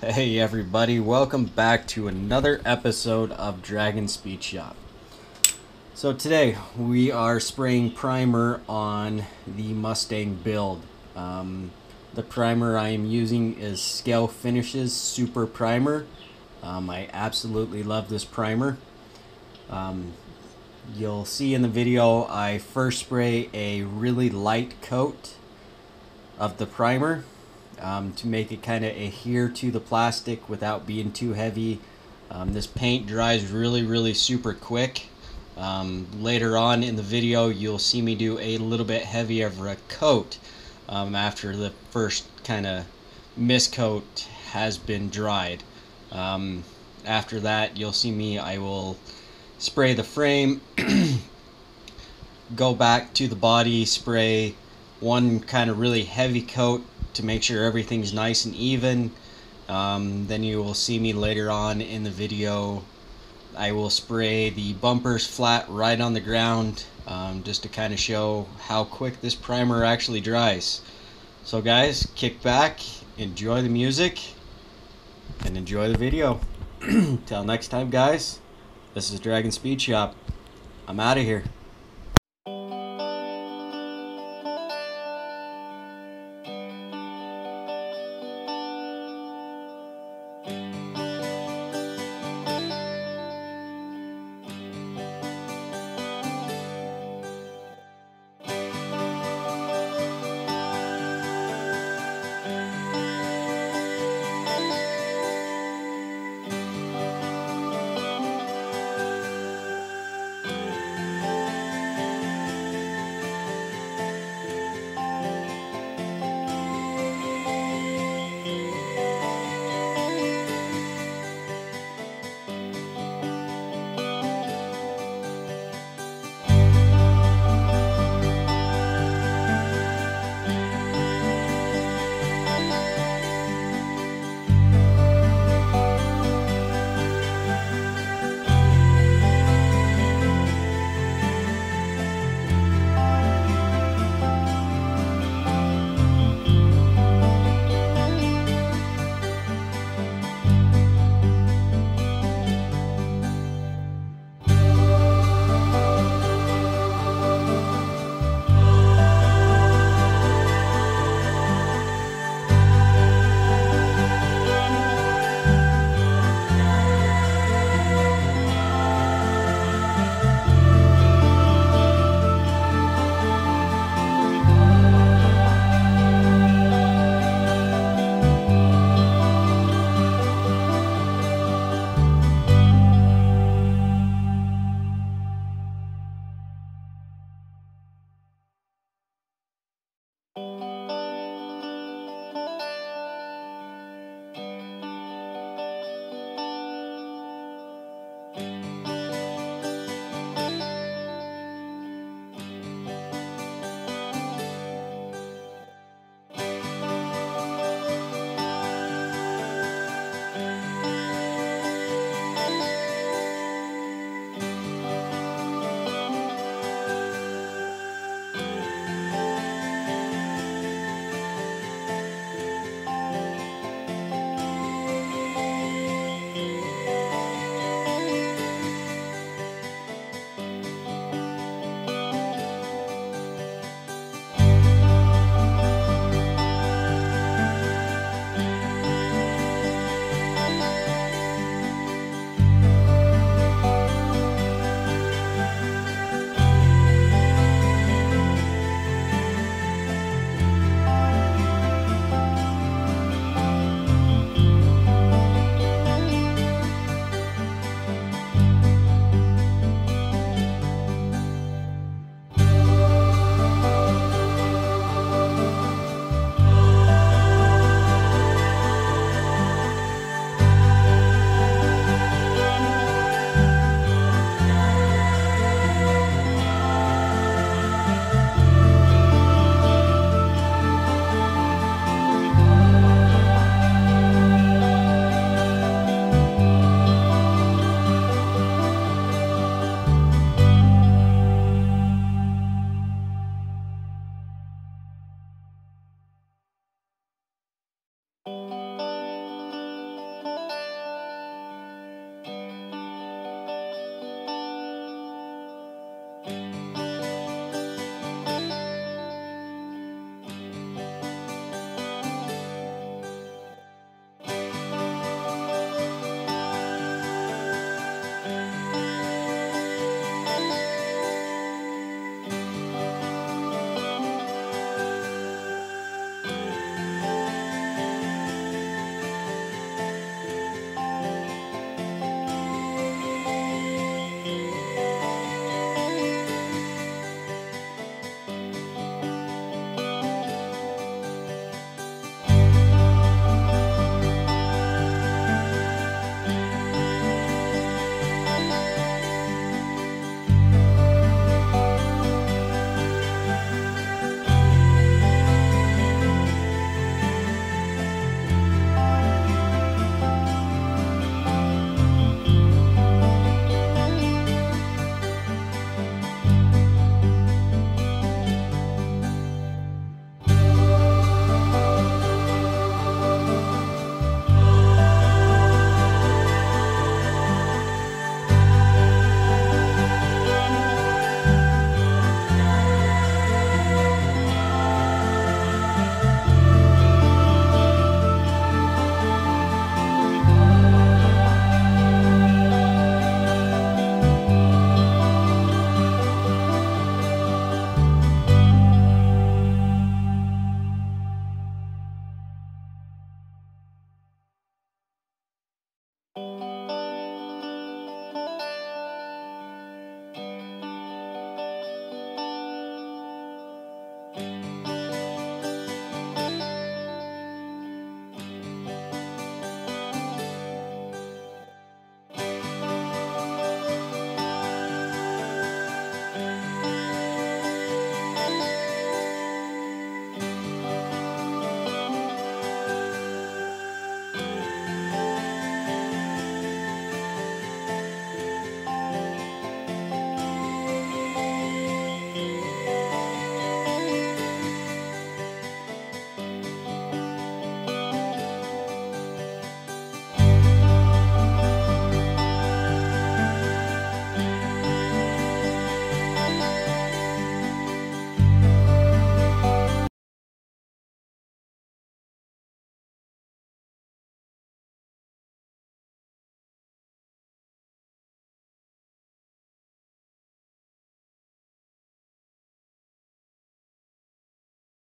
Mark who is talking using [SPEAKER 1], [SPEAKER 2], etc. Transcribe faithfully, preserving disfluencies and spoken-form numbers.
[SPEAKER 1] Hey everybody, welcome back to another episode of Dragon Speed Shop. So today we are spraying primer on the Mustang build. Um, the primer I am using is Scale Finishes Super Primer. Um, I absolutely love this primer. Um, you'll see in the video I first spray a really light coat of the primer. Um, to make it kind of adhere to the plastic without being too heavy. Um, this paint dries really really super quick. Um, later on in the video you'll see me do a little bit heavier of a coat um, after the first kind of mist coat has been dried. Um, after that you'll see me, I will spray the frame, go back to the body, spray one kind of really heavy coat to make sure everything's nice and even. Um, then you will see me later on in the video, I will spray the bumpers flat right on the ground, um, just to kind of show how quick this primer actually dries. So guys, kick back, enjoy the music, and enjoy the video. Till next time guys, this is Dragon Speed Shop. I'm out of here.